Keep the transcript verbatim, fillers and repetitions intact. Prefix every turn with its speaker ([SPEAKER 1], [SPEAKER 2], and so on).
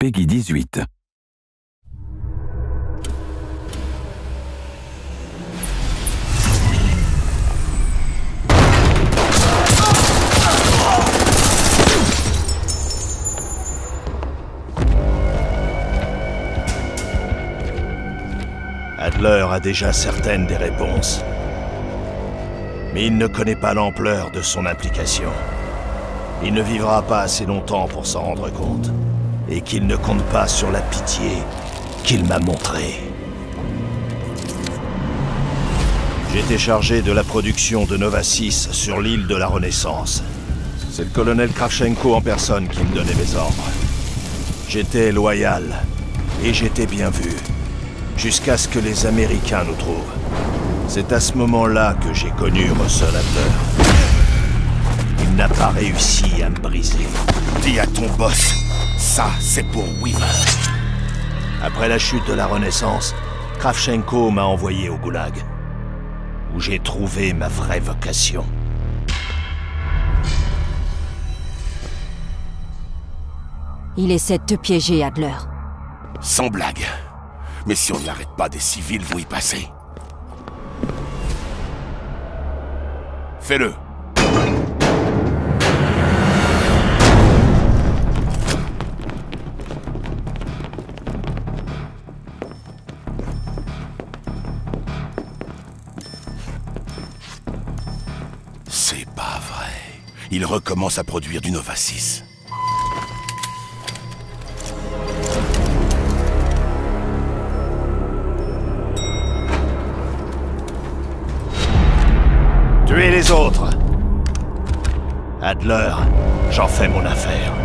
[SPEAKER 1] Peggy dix-huit.
[SPEAKER 2] Adler a déjà certaines des réponses. Mais il ne connaît pas l'ampleur de son implication. Il ne vivra pas assez longtemps pour s'en rendre compte. Et qu'il ne compte pas sur la pitié qu'il m'a montrée. J'étais chargé de la production de Nova six sur l'île de la Renaissance. C'est le colonel Kravchenko en personne qui me donnait mes ordres. J'étais loyal, et j'étais bien vu. Jusqu'à ce que les Américains nous trouvent. C'est à ce moment-là que j'ai connu Russell Adler. Il n'a pas réussi à me briser.
[SPEAKER 3] Dis à ton boss, ça c'est pour Weaver.
[SPEAKER 2] Après la chute de la Renaissance, Kravchenko m'a envoyé au Goulag, où j'ai trouvé ma vraie vocation.
[SPEAKER 4] Il essaie de te piéger, Adler.
[SPEAKER 3] Sans blague. Mais si on n'arrête pas, des civils vont y passer. Fais-le. C'est pas vrai. Il recommence à produire du Nova six.
[SPEAKER 2] Tuez les autres. Adler, j'en fais mon affaire.